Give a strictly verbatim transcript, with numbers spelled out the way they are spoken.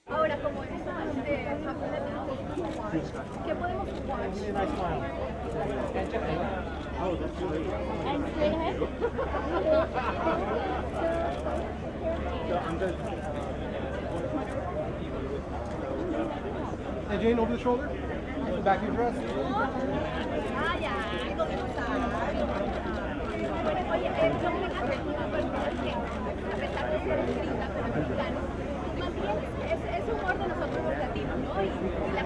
Ahora, como eres fan de Avalon Hollywood, ¿qué podemos watch? Oh, that's great. And straight ahead. So I'm good. Hey, Jane, over the shoulder. The back of your dress. Ah, ya, algo de usar. Bueno, oye, eh, yo me encanta el tipo de personas que, a pesar de ser gringa, pero mexicano, más bien es, es humor de nosotros los latinos, ¿no? Y